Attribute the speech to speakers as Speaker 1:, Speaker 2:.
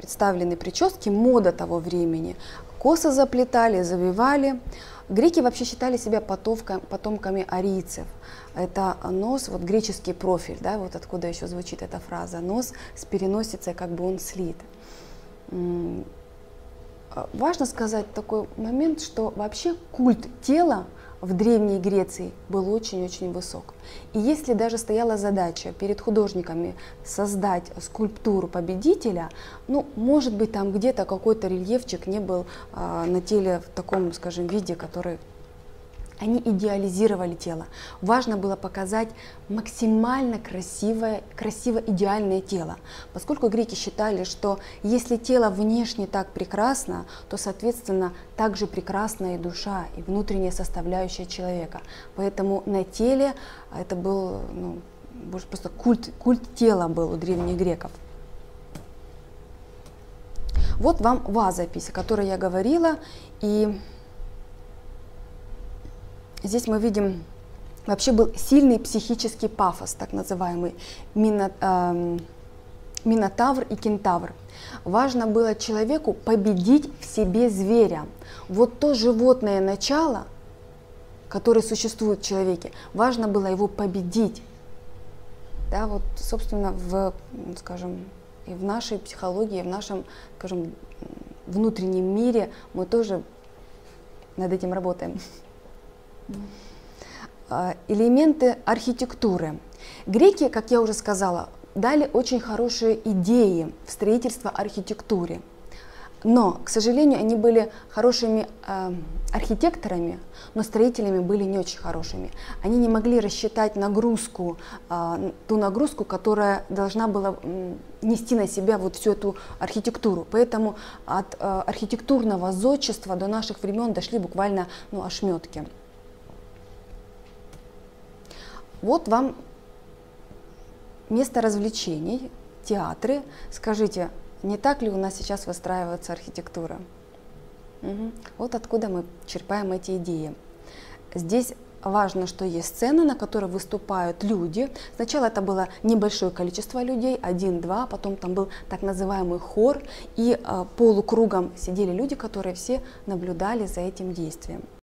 Speaker 1: представлены прически, мода того времени. Косы заплетали, завивали. Греки вообще считали себя потомками арийцев. Это нос, вот греческий профиль, да, вот откуда еще звучит эта фраза. Нос с переносицей, как бы он слит. Важно сказать такой момент, что вообще культ тела в Древней Греции был очень-очень высок. И если даже стояла задача перед художниками создать скульптуру победителя, ну, может быть, там где-то какой-то рельефчик не был на теле в таком, скажем, виде, который... Они идеализировали тело. Важно было показать максимально красиво идеальное тело. Поскольку греки считали, что если тело внешне так прекрасно, то, соответственно, также прекрасна и душа, и внутренняя составляющая человека. Поэтому на теле это был, ну, просто культ тела был у древних греков. Вот вам вазопись, о которой я говорила. И здесь мы видим, вообще был сильный психический пафос, так называемый Минотавр и Кентавр. Важно было человеку победить в себе зверя. Вот то животное начало, которое существует в человеке, важно было его победить. Да, вот, собственно, скажем, и в нашей психологии, и в нашем, скажем, внутреннем мире мы тоже над этим работаем. Элементы архитектуры. Греки, как я уже сказала, дали очень хорошие идеи в строительство архитектуре. Но, к сожалению, они были хорошими архитекторами, но строителями были не очень хорошими. Они не могли рассчитать нагрузку, ту нагрузку, которая должна была нести на себя вот всю эту архитектуру. Поэтому от архитектурного зодчества до наших времен дошли буквально, ну, ошметки. Вот вам место развлечений, театры. Скажите, не так ли у нас сейчас выстраивается архитектура? Вот откуда мы черпаем эти идеи. Здесь важно, что есть сцена, на которой выступают люди. Сначала это было небольшое количество людей, 1-2, потом там был так называемый хор, и полукругом сидели люди, которые все наблюдали за этим действием.